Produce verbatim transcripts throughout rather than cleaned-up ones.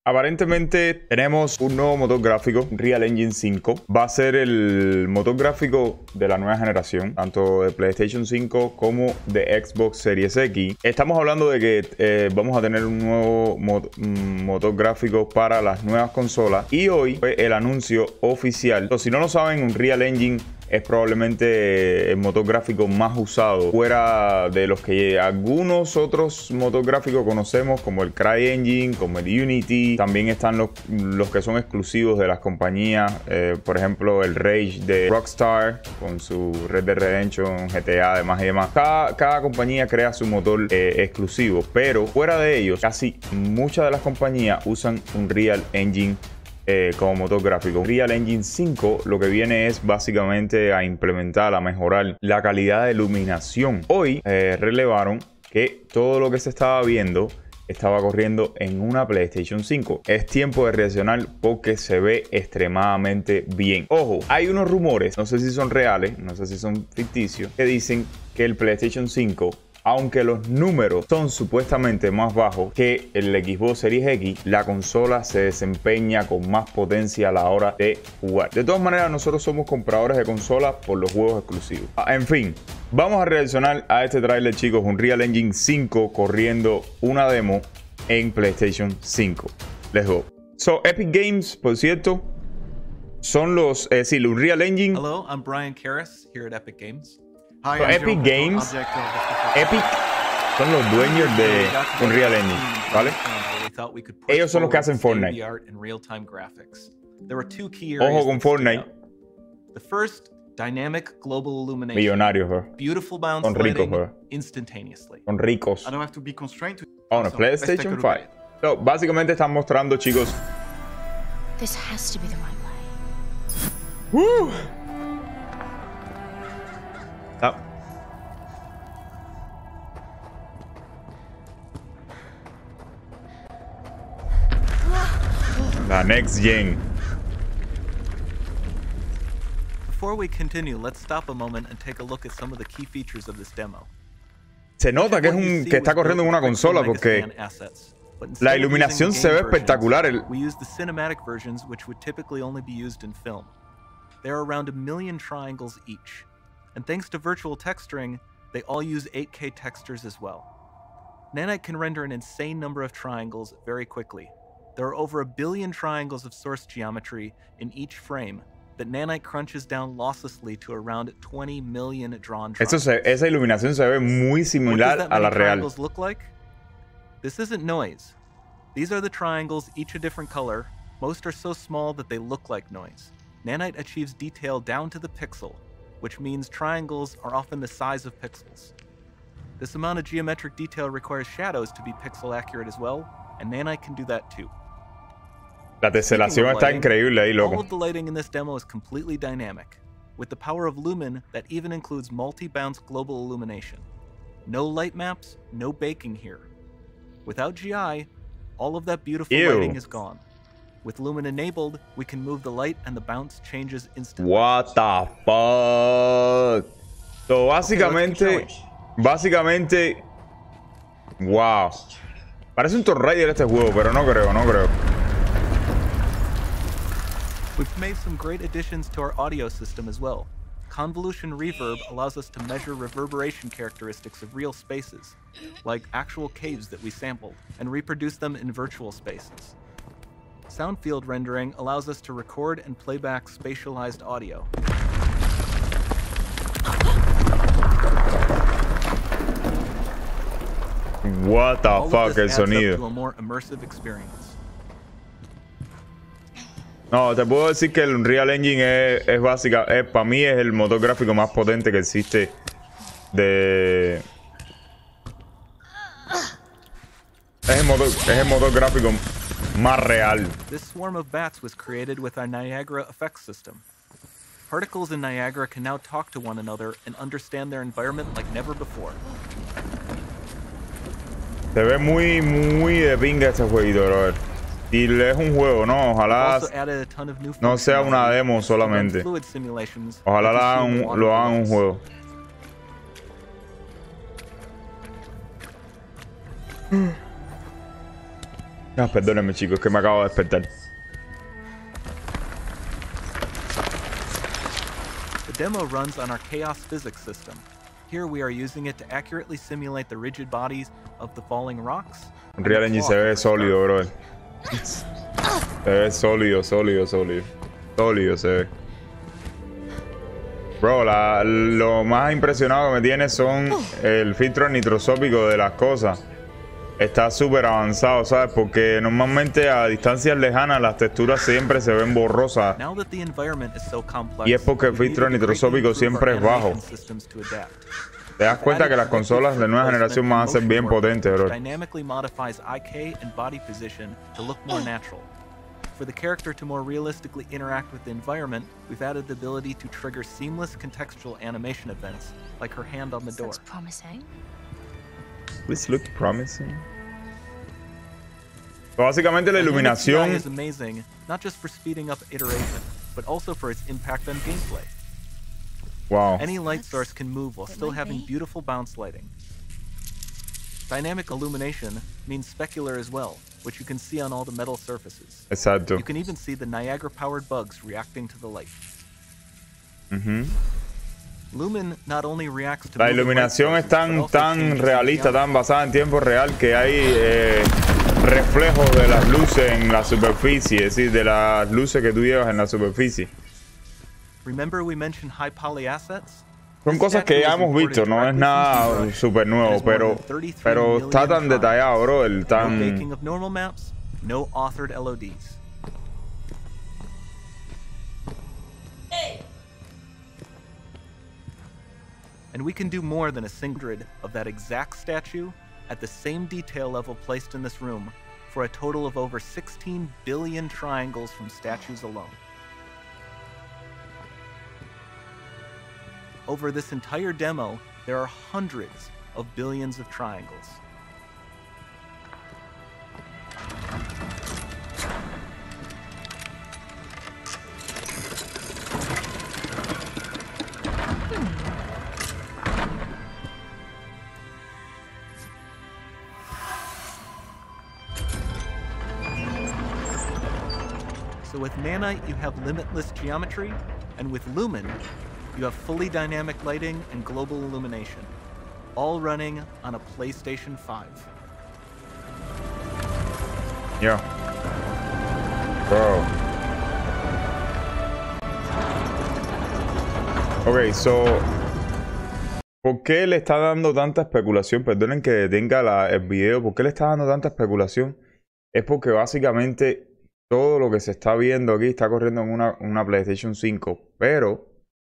Aparentemente tenemos un nuevo motor gráfico, Unreal Engine cinco. Va a ser el motor gráfico de la nueva generación, tanto de PlayStation cinco como de Xbox Series X. Estamos hablando de que eh, vamos a tener un nuevo mod motor gráfico para las nuevas consolas. Y hoy fue el anuncio oficial. Entonces, si no lo saben, Unreal Engine es probablemente el motor gráfico más usado fuera de los que algunos otros motor gráficos conocemos, como el CryEngine, como el Unity. También están los, los que son exclusivos de las compañías, eh, por ejemplo el Rage de Rockstar con su Red Dead Redemption, G T A, además y demás. Cada, cada compañía crea su motor eh, exclusivo, pero fuera de ellos, casi muchas de las compañías usan Unreal Engine Eh, como motor gráfico. Unreal Engine cinco lo que viene es básicamente a implementar, a mejorar la calidad de iluminación. Hoy eh, relevaron que todo lo que se estaba viendo estaba corriendo en una PlayStation cinco. Es tiempo de reaccionar porque se ve extremadamente bien. Ojo, hay unos rumores, no sé si son reales, no sé si son ficticios, que dicen que el PlayStation cinco, aunque los números son supuestamente más bajos que el Xbox Series X, la consola se desempeña con más potencia a la hora de jugar. De todas maneras, nosotros somos compradores de consolas por los juegos exclusivos. En fin, vamos a reaccionar a este tráiler, chicos. Unreal Engine cinco corriendo una demo en PlayStation cinco. Let's go. So, Epic Games, por cierto, son los... Es decir, Unreal Engine... Hello, I'm Brian Karras here at Epic Games. Hi, So, I'm Epic Joe Games, Object of- Epic son los dueños de Unreal Engine, ¿vale? Ellos son los que hacen Fortnite. Ojo con Fortnite. The first, dynamic global illumination. Millonarios, bro. Beautiful bounce Son ricos, lighting bro. instantaneously. Son ricos. I don't have to be constrained to... Oh, no, So, let's take a PlayStation look cinco. at it. So, básicamente están mostrando, chicos. This has to be the right way. ¡Uh! Ah. La next gen. Before we continue, let's stop a moment and take a look at some of the key features of this demo. Se nota que es What you un see que está was corriendo en built una with Pixel consola porque Megascan assets, but la instead of using iluminación the se ve game versions, espectacular. El- We use the cinematic versions, which would typically only be used in film. There are around a million triangles each, and thanks to virtual texturing, they all use eight K textures as well. Nanite can render an insane number of triangles very quickly. There are over a billion triangles of source geometry in each frame that Nanite crunches down losslessly to around twenty million drawn Eso triangles. se- esa iluminación se ve muy What does similar that a la many real. triangles look like? This isn't noise. These are the triangles, each a different color. Most are so small that they look like noise. Nanite achieves detail down to the pixel, which means triangles are often the size of pixels. This amount of geometric detail requires shadows to be pixel accurate as well, and Nanite can do that too. La teselación Speaking of está lighting, increíble ahí, All loco. of the lighting in this demo is completely dynamic, with the power of Lumen that even includes multi-bounce global illumination. No light maps, no baking here. Without G I, all of that beautiful Ew. lighting is gone. With Lumen enabled, we can move the light and the bounce changes instantly. What the fuck. So, básicamente, básicamente, wow. Parece un Tomb Raider este juego, pero no creo, no creo. We've made some great additions to our audio system as well. Convolution reverb allows us to measure reverberation characteristics of real spaces, like actual caves that we sampled, and reproduce them in virtual spaces. Sound field rendering allows us to record and playback spatialized audio. What the All of fuck, this el adds up to sonido. a more immersive experience. No, te puedo decir que el Unreal Engine es, es básica. Es, para mí es el motor gráfico más potente que existe de... Es el motor, es el motor gráfico más real. This swarm of bats was created with our Niagara effects system. Particles in Niagara can now talk to one another and understand their environment like never before. Se ve muy, muy de pinga este jueguito, brother. Y es un juego, ¿no? We've Ojalá also added a ton of new no sea una functionality demo to run solamente. fluid simulations Ojalá and la to hagan simulate un- lo hagan un results. juego. Ah, perdónenme, chicos, es que me acabo de despertar. The demo runs on our chaos physics system. Here we are using it to accurately simulate the rigid bodies of the falling rocks. Unreal Engine se ve sólido, bro. Se ve sólido, sólido, sólido. Sólido se ve. Bro, la, lo más impresionado que me tiene son el filtro nitrosópico de las cosas. Está súper avanzado, ¿sabes? Porque normalmente a distancias lejanas las texturas siempre se ven borrosas. Y es porque el filtro nitrosópico siempre es bajo. Te das cuenta que las consolas de nueva generación van a ser bien potentes, bro. For the character to more realistically interact with the environment, we've added the ability to trigger seamless contextual animation events, like her hand on the door. Looks promising. This looks promising. So, básicamente la iluminación is amazing, not just for speeding up iteration, but also for its impact on gameplay. Wow. Any light source can move while still having beautiful bounce lighting. Dynamic illumination means specular as well, which you can see on all the metal surfaces. Exacto. You can even see the Niagara-powered bugs reacting to the light. Uh-huh. Lumen not only reacts to La iluminación es tan, tan realista, tan basada en tiempo real que hay eh, reflejos de las luces en la superficie, es decir, de las luces que tú llevas en la superficie. Remember we mentioned high poly assets? Son cosas que ya hemos visto, no es nada súper nuevo, pero, pero está tan detallado, bro, el tan... No baking of normal maps, no authored L O Ds. And we can do more than a single grid of that exact statue at the same detail level placed in this room for a total of over sixteen billion triangles from statues alone. Over this entire demo, there are hundreds of billions of triangles. So with Nanite, you have limitless geometry, and with Lumen, you have fully dynamic lighting and global illumination, all running on a PlayStation five. Yeah. Bro. Ok, so... ¿Por qué le está dando tanta especulación? Perdonen que detenga la, el video. ¿Por qué le está dando tanta especulación? Es porque básicamente todo lo que se está viendo aquí está corriendo en una, una PlayStation cinco. Pero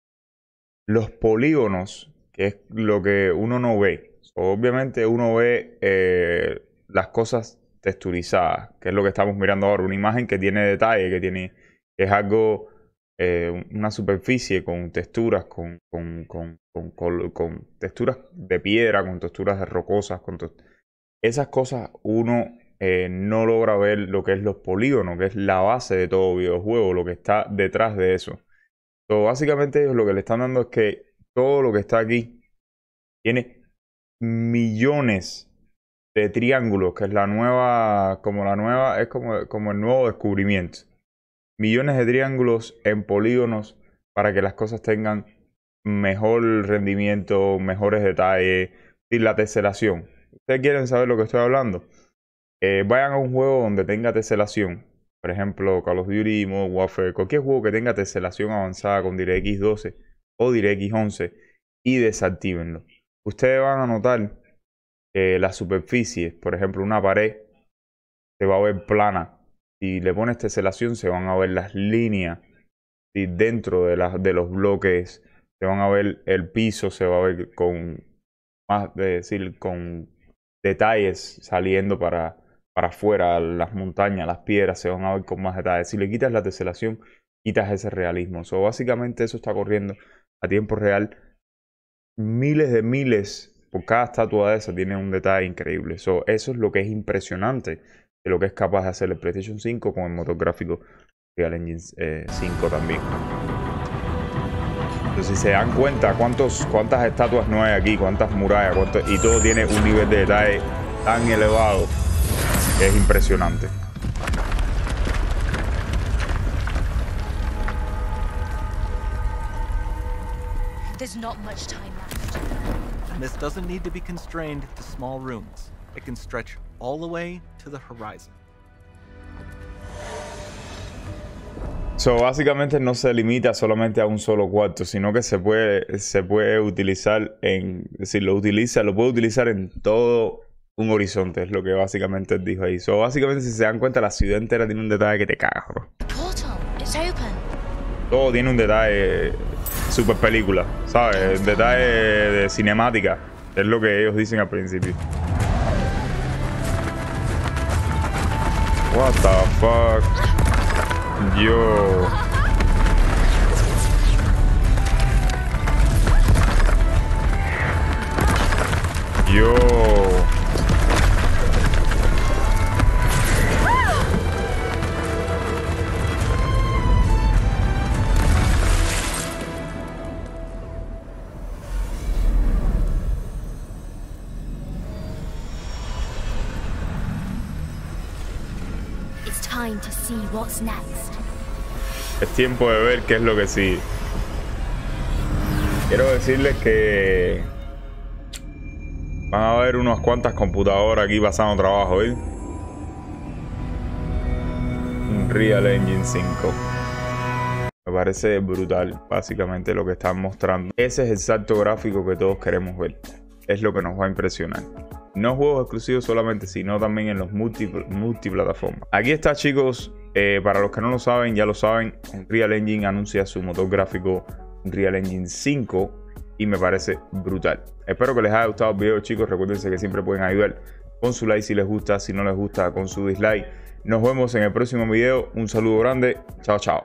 los polígonos, que es lo que uno no ve. Obviamente uno ve eh, las cosas texturizadas, que es lo que estamos mirando ahora. Una imagen que tiene detalle, que tiene que es algo, eh, una superficie con texturas, con, con, con, con, con, con texturas de piedra, con texturas de rocosas. Con esas cosas uno eh, no logra ver lo que es los polígonos, que es la base de todo videojuego, lo que está detrás de eso. So, básicamente ellos lo que le están dando es que todo lo que está aquí tiene millones de triángulos, que es la nueva, como la nueva, es como, como el nuevo descubrimiento. Millones de triángulos en polígonos para que las cosas tengan mejor rendimiento, mejores detalles y la teselación. ¿Ustedes quieren saber lo que estoy hablando? Eh, vayan a un juego donde tenga teselación. Por ejemplo, Call of Duty, Modern Warfare, cualquier juego que tenga teselación avanzada con DirectX doce o DirectX once y desactívenlo. Ustedes van a notar que las superficies, por ejemplo, una pared se va a ver plana. Si le pones teselación se van a ver las líneas y dentro de, las, de los bloques se van a ver el piso, se va a ver con más de decir con detalles saliendo para para afuera, las montañas, las piedras se van a ver con más detalles. Si le quitas la teselación, quitas ese realismo. So, básicamente eso está corriendo a tiempo real. Miles de miles por cada estatua de esa tiene un detalle increíble. So, eso es lo que es impresionante de lo que es capaz de hacer el PlayStation cinco con el motor gráfico Real Engine eh, cinco también. Entonces, si se dan cuenta cuántos, cuántas estatuas no hay aquí, cuántas murallas, cuántos, y todo tiene un nivel de detalle tan elevado. Es impresionante. There's not much time left. And this doesn't need to be constrained to small rooms. It can stretch all the way to the horizon. So, básicamente no se limita solamente a un solo cuarto, sino que se puede, se puede utilizar en, si lo utiliza, lo puede utilizar en todo un horizonte, es lo que básicamente él dijo ahí. So, básicamente si se dan cuenta, la ciudad entera tiene un detalle que te cagas, bro. The portal, it's open. Todo tiene un detalle super película, ¿sabes? Detalle de cinemática, es lo que ellos dicen al principio. What the fuck? Yo. Yo. It's time to see what's next. Es tiempo de ver qué es lo que sigue. Quiero decirles que van a haber unas cuantas computadoras aquí pasando trabajo, ¿eh? Un Real Engine cinco. Me parece brutal, básicamente, lo que están mostrando. Ese es el salto gráfico que todos queremos ver. Es lo que nos va a impresionar. No juegos exclusivos solamente, sino también en los multipl multiplataformas. Aquí está, chicos. Eh, para los que no lo saben, ya lo saben. Unreal Engine anuncia su motor gráfico Unreal Engine cinco. Y me parece brutal. Espero que les haya gustado el video, chicos. Recuerden que siempre pueden ayudar con su like si les gusta. Si no les gusta, con su dislike. Nos vemos en el próximo video. Un saludo grande. Chao, chao.